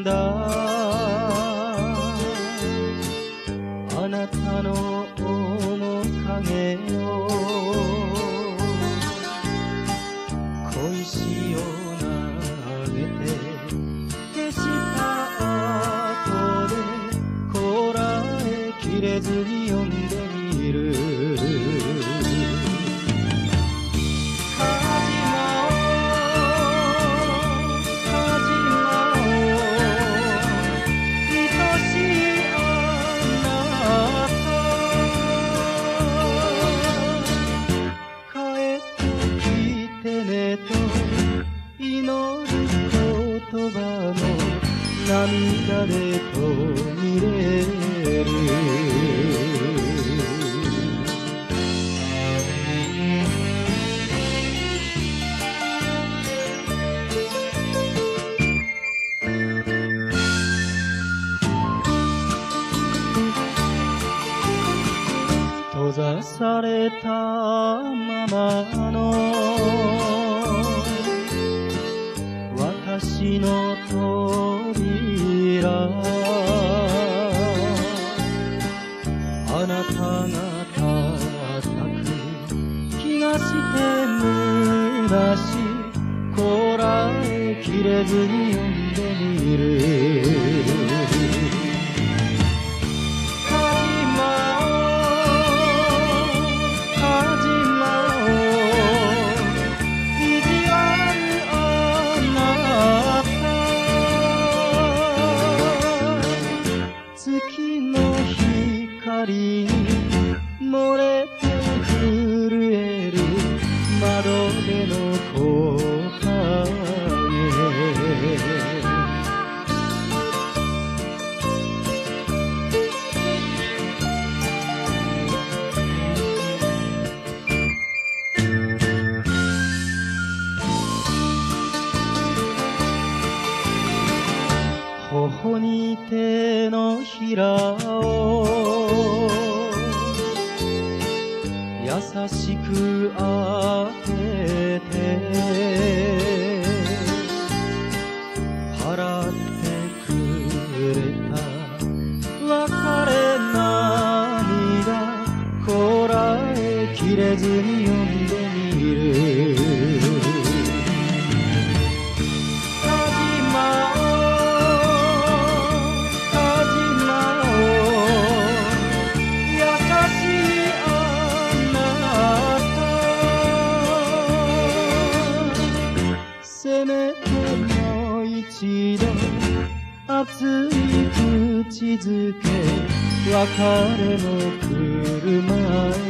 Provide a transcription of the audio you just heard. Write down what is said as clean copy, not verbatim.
だあなたの面影を小石を投げて消した後でこらえきれずに読んでみる涙で途切れる閉ざされたままの私の扉あなたが叩く気がして虚しこらえきれずに読んでみる月の光に漏れて震える窓辺の木陰頬に手のひらを優しく当てて払ってくれた別れ涙こらえきれずに読んでみるせめてもう一度熱い口づけ別れの来る前